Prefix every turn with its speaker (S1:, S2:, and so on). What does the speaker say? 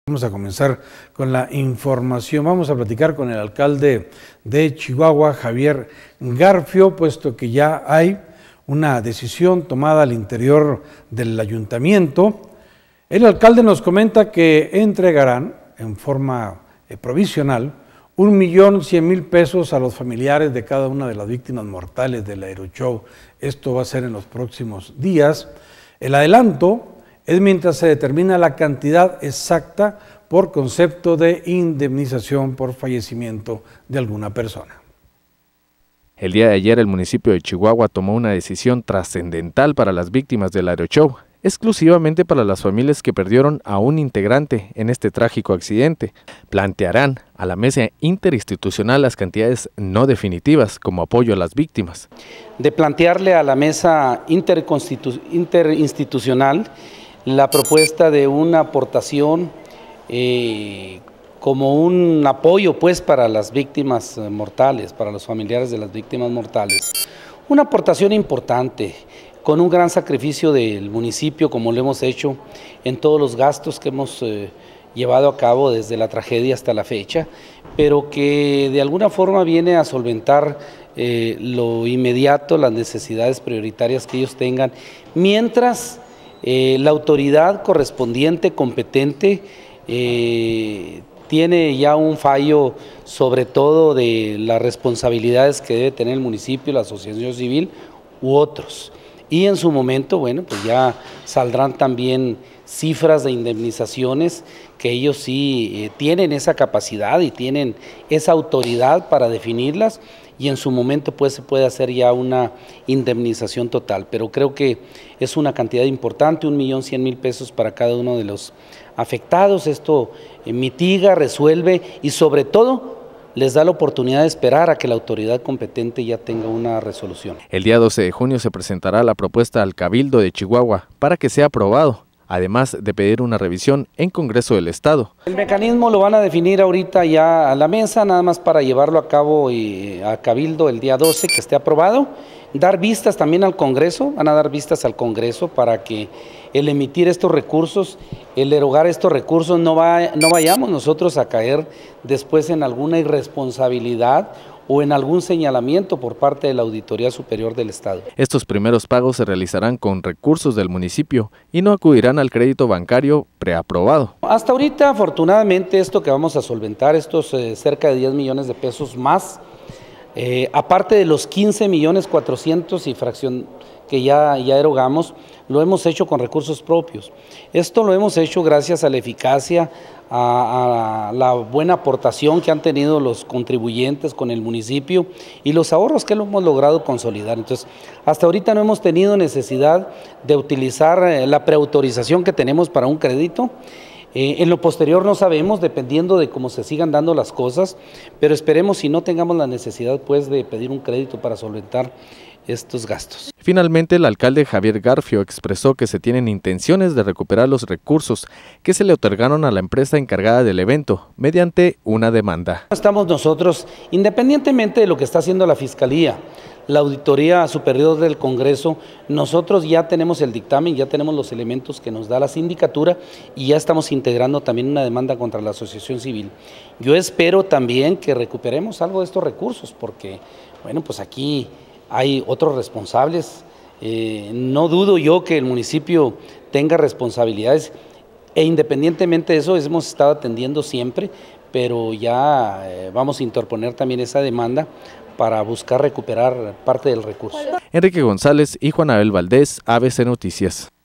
S1: Vamos a comenzar con la información. Vamos a platicar con el alcalde de Chihuahua, Javier Garfio, puesto que ya hay una decisión tomada al interior del ayuntamiento. El alcalde nos comenta que entregarán en forma provisional 1.100.000 pesos a los familiares de cada una de las víctimas mortales del Aeroshow. Esto va a ser en los próximos días. El adelanto es mientras se determina la cantidad exacta por concepto de indemnización por fallecimiento de alguna persona.
S2: El día de ayer el municipio de Chihuahua tomó una decisión trascendental para las víctimas del Aeroshow, exclusivamente para las familias que perdieron a un integrante en este trágico accidente. Plantearán a la mesa interinstitucional las cantidades no definitivas como apoyo a las víctimas.
S3: De plantearle a la mesa interinstitucional la propuesta de una aportación como un apoyo pues para las víctimas mortales, para los familiares de las víctimas mortales. Una aportación importante, con un gran sacrificio del municipio, como lo hemos hecho en todos los gastos que hemos llevado a cabo desde la tragedia hasta la fecha, pero que de alguna forma viene a solventar lo inmediato, las necesidades prioritarias que ellos tengan, mientras la autoridad correspondiente, competente, tiene ya un fallo sobre todo de las responsabilidades que debe tener el municipio, la asociación civil u otros. Y en su momento, bueno, pues ya saldrán también cifras de indemnizaciones que ellos sí tienen esa capacidad y tienen esa autoridad para definirlas, y en su momento pues se puede hacer ya una indemnización total, pero creo que es una cantidad importante, 1.100.000 pesos para cada uno de los afectados. Esto mitiga, resuelve y sobre todo les da la oportunidad de esperar a que la autoridad competente ya tenga una resolución.
S2: El día 12 de junio se presentará la propuesta al Cabildo de Chihuahua para que sea aprobado, además de pedir una revisión en Congreso del Estado.
S3: El mecanismo lo van a definir ahorita ya a la mesa, nada más para llevarlo a cabo a Cabildo el día 12, que esté aprobado. Dar vistas también al Congreso, van a dar vistas al Congreso para que el emitir estos recursos, el erogar estos recursos, no vayamos nosotros a caer después en alguna irresponsabilidad o en algún señalamiento por parte de la Auditoría Superior del Estado.
S2: Estos primeros pagos se realizarán con recursos del municipio y no acudirán al crédito bancario preaprobado.
S3: Hasta ahorita, afortunadamente, esto que vamos a solventar, estos cerca de 10 millones de pesos más, aparte de los 15.400.000 y fracción que ya erogamos, lo hemos hecho con recursos propios. Esto lo hemos hecho gracias a la eficacia, a la buena aportación que han tenido los contribuyentes con el municipio y los ahorros que lo hemos logrado consolidar. Entonces, hasta ahorita no hemos tenido necesidad de utilizar la preautorización que tenemos para un crédito. En lo posterior no sabemos, dependiendo de cómo se sigan dando las cosas, pero esperemos si no tengamos la necesidad pues de pedir un crédito para solventar estos gastos.
S2: Finalmente, el alcalde Javier Garfio expresó que se tienen intenciones de recuperar los recursos que se le otorgaron a la empresa encargada del evento mediante una demanda.
S3: Estamos nosotros, independientemente de lo que está haciendo la Fiscalía, la Auditoría Superior del Congreso, nosotros ya tenemos el dictamen, ya tenemos los elementos que nos da la sindicatura y ya estamos integrando también una demanda contra la asociación civil. Yo espero también que recuperemos algo de estos recursos porque, bueno, pues aquí hay otros responsables. No dudo yo que el municipio tenga responsabilidades e independientemente de eso hemos estado atendiendo siempre, pero ya vamos a interponer también esa demanda para buscar recuperar parte del recurso.
S2: Enrique González y Juan Abel Valdés, ABC Noticias.